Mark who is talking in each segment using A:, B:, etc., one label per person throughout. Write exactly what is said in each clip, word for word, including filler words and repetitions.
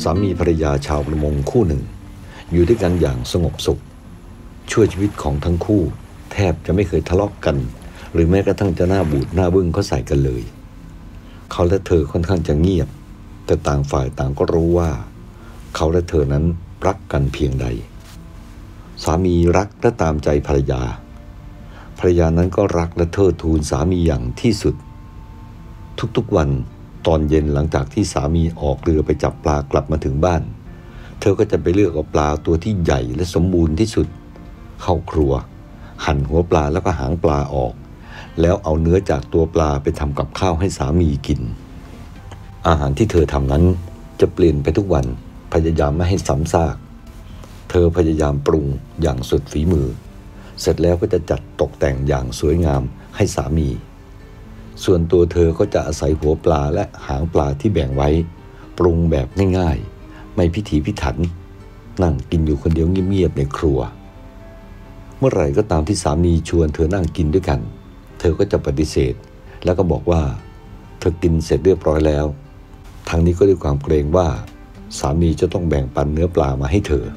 A: สามีภรรยาชาวประมงคู่หนึ่งอยู่ด้วยกันอย่างสงบสุขชั่วชีวิตของทั้งคู่แทบจะไม่เคยทะเลาะกันหรือแม้กระทั่งจะหน้าบูดหน้าบึ้งเขาใส่กันเลยเขาและเธอค่อนข้างจะเงียบแต่ต่างฝ่ายต่างก็รู้ว่าเขาและเธอนั้นรักกันเพียงใดสามีรักและตามใจภรรยาภรรยานั้นก็รักและเทิดทูนสามีอย่างที่สุดทุกๆวันตอนเย็นหลังจากที่สามีออกเรือไปจับปลากลับมาถึงบ้านเธอก็จะไปเลือกเอาปลาตัวที่ใหญ่และสมบูรณ์ที่สุดเข้าครัวหั่นหัวปลาแล้วก็หางปลาออกแล้วเอาเนื้อจากตัวปลาไปทำกับข้าวให้สามีกินอาหารที่เธอทำนั้นจะเปลี่ยนไปทุกวันพยายามไม่ให้ซ้ำซากเธอพยายามปรุงอย่างสุดฝีมือเสร็จแล้วก็จะจัดตกแต่งอย่างสวยงามให้สามีส่วนตัวเธอก็จะอาศัยหัวปลาและหางปลาที่แบ่งไว้ปรุงแบบง่ายๆไม่พิถีพิถันนั่งกินอยู่คนเดียวเงียบๆในครัวเมื่อไหร่ก็ตามที่สามีชวนเธอนั่งกินด้วยกันเธอก็จะปฏิเสธแล้วก็บอกว่าเธอกินเสร็จเรียบร้อยแล้วทางนี้ก็ด้วยความเกรงว่าสามีจะต้องแบ่งปันเนื้อปลามาให้เธอ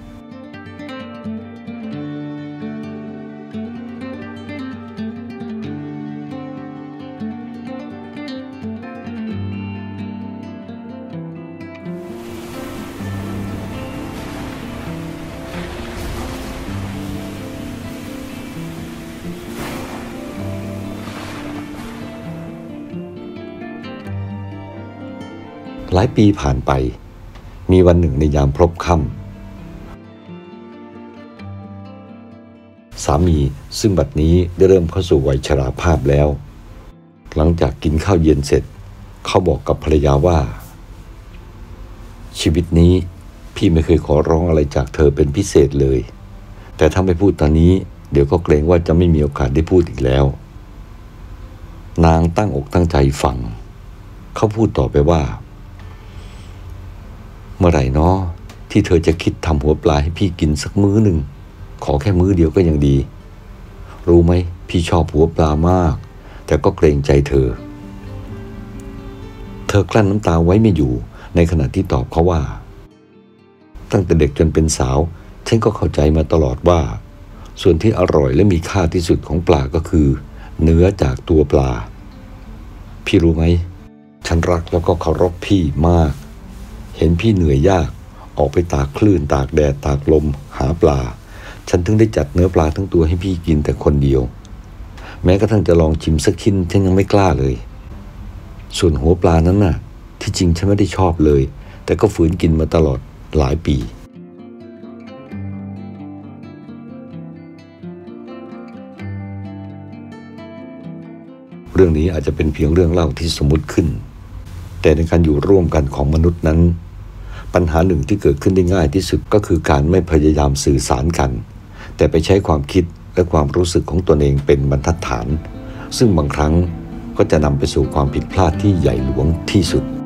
A: หลายปีผ่านไปมีวันหนึ่งในยามพลบค่ำสามีซึ่งบัดนี้ได้เริ่มเข้าสู่วัยชราภาพแล้วหลังจากกินข้าวเย็นเสร็จเขาบอกกับภรรยาว่าชีวิตนี้พี่ไม่เคยขอร้องอะไรจากเธอเป็นพิเศษเลยแต่ถ้าไม่พูดตอนนี้เดี๋ยวก็เกรงว่าจะไม่มีโอกาสได้พูดอีกแล้วนางตั้งอกตั้งใจฟังเขาพูดต่อไปว่าเมื่อไหร่เนาะที่เธอจะคิดทำหัวปลาให้พี่กินสักมื้อหนึ่งขอแค่มื้อเดียวก็ยังดีรู้ไหมพี่ชอบหัวปลามากแต่ก็เกรงใจเธอเธอกลั้นน้ำตาไว้ไม่อยู่ในขณะที่ตอบเขาว่าตั้งแต่เด็กจนเป็นสาวฉันก็เข้าใจมาตลอดว่าส่วนที่อร่อยและมีค่าที่สุดของปลาก็คือเนื้อจากตัวปลาพี่รู้ไหมฉันรักแล้วก็เคารพพี่มากเห็นพี่เหนื่อยยากออกไปตากคลื่นตากแดดตากลมหาปลาฉันถึงได้จัดเนื้อปลาทั้งตัวให้พี่กินแต่คนเดียวแม้กระทั่งจะลองชิมสักชิ้นฉันยังไม่กล้าเลยส่วนหัวปลานั้นน่ะที่จริงฉันไม่ได้ชอบเลยแต่ก็ฝืนกินมาตลอดหลายปีเรื่องนี้อาจจะเป็นเพียงเรื่องเล่าที่สมมุติขึ้นแต่ในการอยู่ร่วมกันของมนุษย์นั้นปัญหาหนึ่งที่เกิดขึ้นได้ง่ายที่สุดก็คือการไม่พยายามสื่อสารกันแต่ไปใช้ความคิดและความรู้สึกของตนเองเป็นบรรทัดฐานซึ่งบางครั้งก็จะนำไปสู่ความผิดพลาดที่ใหญ่หลวงที่สุด